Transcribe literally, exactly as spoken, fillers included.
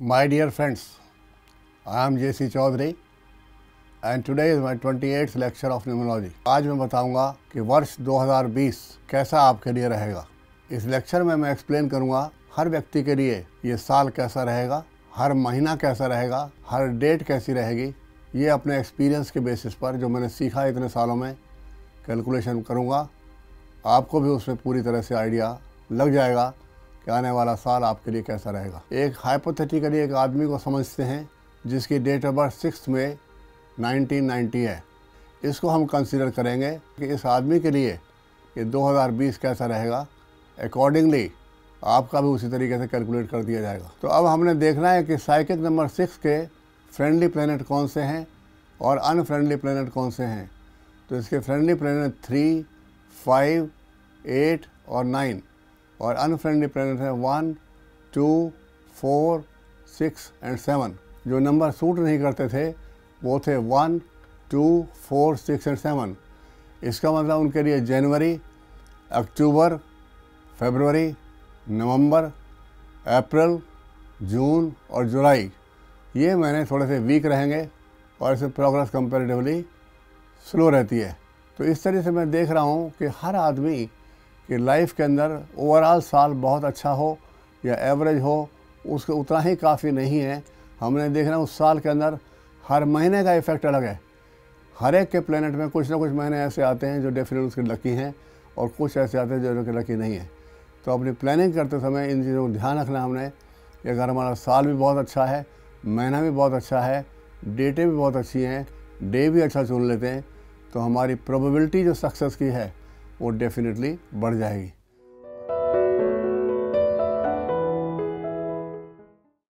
My dear friends, I am J C Chaudhry and today is my twenty-eighth lecture of Numerology. आज मैं बताऊंगा कि वर्ष दो हज़ार बीस कैसा आपके लिए रहेगा। इस लेक्चर में मैं एक्सप्लेन करूंगा हर व्यक्ति के लिए ये साल कैसा रहेगा, हर महीना कैसा रहेगा, हर डेट कैसी रहेगी। ये अपने एक्सपीरियंस के बेसिस पर जो मैंने सीखा इतने सालों में कैलकुलेशन करूंगा। आपको भी उसमें पूरी तरह से आइडिया लग जाएगा कि आने वाला साल आपके लिए कैसा रहेगा। एक हाइपोथेटिकली एक आदमी को समझते हैं जिसकी date of birth six May nineteen ninety है। इसको हम कंसीडर करेंगे कि इस आदमी के लिए ये दो हज़ार बीस कैसा रहेगा। अकॉर्डिंगली आपका भी उसी तरीके से कैलकुलेट कर दिया जाएगा। तो अब हमने देखना है कि साइकिक नंबर सिक्स के फ्रेंडली प्लैनेट कौन से हैं और अनफ्रेंडली प्लैनेट कौन से हैं। तो इसके friendly planet three, five, eight और नाइन और अनफ्रेंडली प्लैनेट है one, two, four, six and seven. जो नंबर सूट नहीं करते थे वो थे one, two, four, six and seven. इसका मतलब उनके लिए जनवरी, अक्टूबर, फरवरी, नवंबर, अप्रैल, जून और जुलाई ये महीने थोड़े से वीक रहेंगे और इसमें प्रोग्रेस कंपैरेटिवली स्लो रहती है। तो इस तरह से मैं देख रहा हूँ कि हर आदमी कि लाइफ के अंदर ओवरऑल साल बहुत अच्छा हो या एवरेज हो, उसके उतना ही काफ़ी नहीं है। हमने देखना उस साल के अंदर हर महीने का इफ़ेक्ट अलग है। हर एक के प्लेनेट में कुछ ना कुछ महीने ऐसे आते हैं जो डेफिनेटली उसके लकी हैं और कुछ ऐसे आते हैं जो उनके लकी नहीं है। तो अपनी प्लानिंग करते समय इन चीज़ों को ध्यान रखना हमने कि अगर हमारा साल भी बहुत अच्छा है, महीना भी बहुत अच्छा है, डेटें भी बहुत अच्छी हैं, डे भी अच्छा चुन लेते हैं, तो हमारी प्रोबेबिलिटी जो सक्सेस की है वो डेफिनेटली बढ़ जाएगी।